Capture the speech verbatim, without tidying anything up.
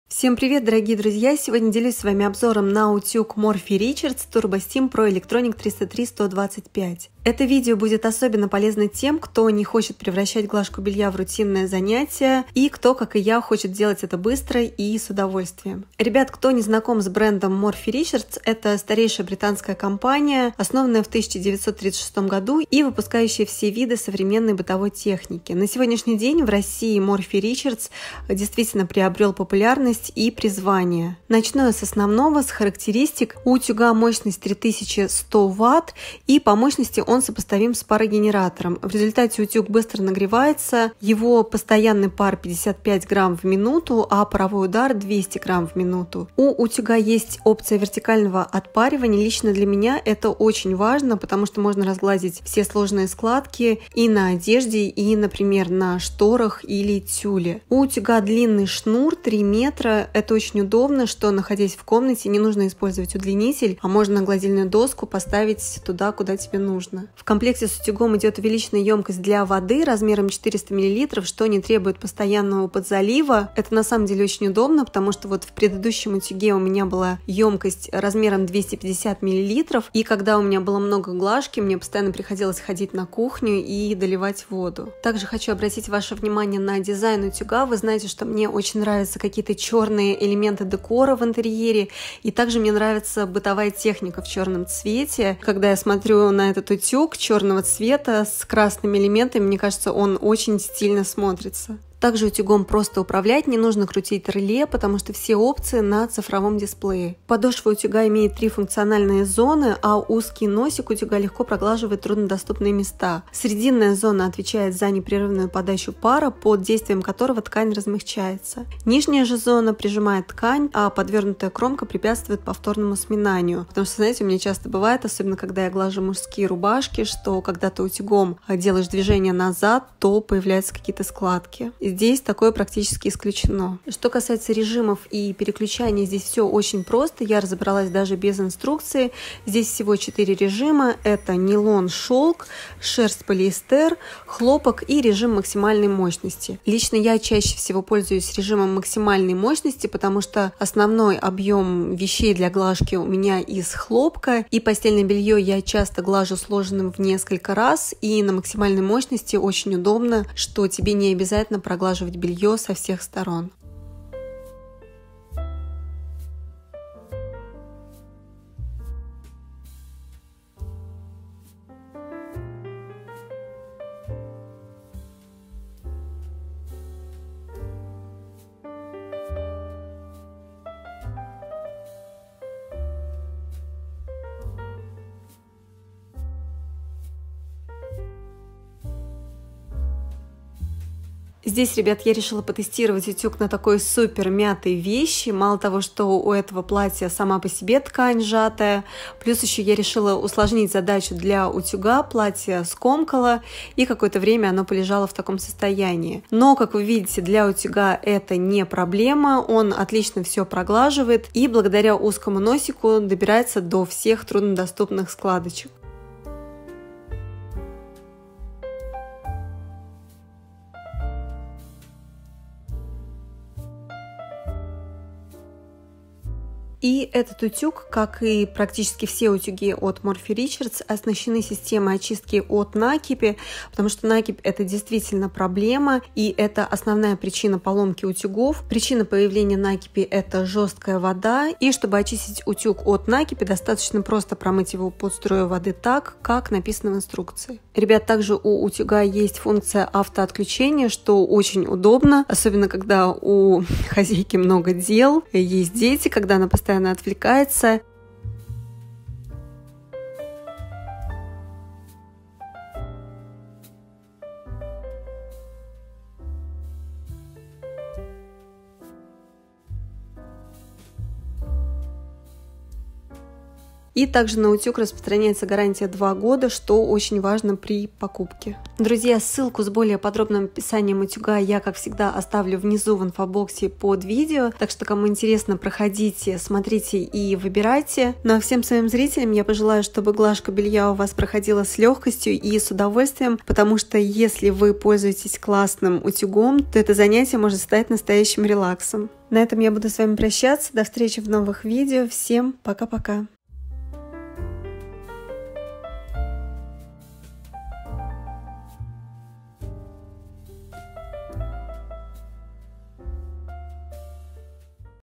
Всем привет, дорогие друзья! Сегодня делюсь с вами обзором на утюг Morphy Richards Turbo Steam Pro Electronic триста три сто двадцать пять. Это видео будет особенно полезно тем, кто не хочет превращать глажку белья в рутинное занятие и кто, как и я, хочет делать это быстро и с удовольствием. Ребят, кто не знаком с брендом Morphy Richards, это старейшая британская компания, основанная в тысяча девятьсот тридцать шестом году и выпускающая все виды современной бытовой техники. На сегодняшний день в России Morphy Richards действительно приобрел популярность и призвание. Начну я с основного, с характеристик. У утюга мощность три тысячи сто ватт и по мощности он сопоставим с парогенератором. В результате утюг быстро нагревается, его постоянный пар пятьдесят пять грамм в минуту, а паровой удар двести грамм в минуту. У утюга есть опция вертикального отпаривания. Лично для меня это очень важно, потому что можно разгладить все сложные складки и на одежде, и, например, на шторах или тюле. У утюга длинный шнур три метра. Это очень удобно, что, находясь в комнате, не нужно использовать удлинитель, а можно гладильную доску поставить туда, куда тебе нужно. В комплекте с утюгом идет увеличенная емкость для воды размером четыреста миллилитров, что не требует постоянного подзалива. Это на самом деле очень удобно, потому что вот в предыдущем утюге у меня была емкость размером двести пятьдесят миллилитров, и когда у меня было много глажки, мне постоянно приходилось ходить на кухню и доливать воду. Также хочу обратить ваше внимание на дизайн утюга. Вы знаете, что мне очень нравятся какие-то черные черные элементы декора в интерьере, и также мне нравится бытовая техника в черном цвете. Когда я смотрю на этот утюг черного цвета с красными элементами, мне кажется, он очень стильно смотрится. Также утюгом просто управлять, не нужно крутить реле, потому что все опции на цифровом дисплее. Подошва утюга имеет три функциональные зоны, а узкий носик утюга легко проглаживает труднодоступные места. Срединная зона отвечает за непрерывную подачу пара, под действием которого ткань размягчается. Нижняя же зона прижимает ткань, а подвернутая кромка препятствует повторному сминанию. Потому что, знаете, у меня часто бывает, особенно когда я глажу мужские рубашки, что когда ты утюгом делаешь движение назад, то появляются какие-то складки. Здесь такое практически исключено. Что касается режимов и переключания, здесь все очень просто. Я разобралась даже без инструкции. Здесь всего четыре режима. Это нейлон, шелк, шерсть, полиэстер, хлопок и режим максимальной мощности. Лично я чаще всего пользуюсь режимом максимальной мощности, потому что основной объем вещей для глажки у меня из хлопка. И постельное белье я часто глажу сложенным в несколько раз. И на максимальной мощности очень удобно, что тебе не обязательно проглаживать Проглаживать белье со всех сторон. Здесь, ребят, я решила потестировать утюг на такой супер мятой вещи. Мало того, что у этого платья сама по себе ткань сжатая, плюс еще я решила усложнить задачу для утюга. Платье скомкало, и какое-то время оно полежало в таком состоянии. Но, как вы видите, для утюга это не проблема. Он отлично все проглаживает и благодаря узкому носику добирается до всех труднодоступных складочек. И этот утюг, как и практически все утюги от Morphy Richards, оснащены системой очистки от накипи, потому что накипь это действительно проблема, и это основная причина поломки утюгов. Причина появления накипи это жесткая вода, и чтобы очистить утюг от накипи, достаточно просто промыть его под струей воды так, как написано в инструкции. Ребят, также у утюга есть функция автоотключения, что очень удобно, особенно когда у хозяйки много дел, есть дети, когда она постоянно постоянно отвлекается. И также на утюг распространяется гарантия два года, что очень важно при покупке. Друзья, ссылку с более подробным описанием утюга я, как всегда, оставлю внизу в инфобоксе под видео. Так что, кому интересно, проходите, смотрите и выбирайте. Ну а всем своим зрителям я пожелаю, чтобы глажка белья у вас проходила с легкостью и с удовольствием, потому что если вы пользуетесь классным утюгом, то это занятие может стать настоящим релаксом. На этом я буду с вами прощаться. До встречи в новых видео. Всем пока-пока.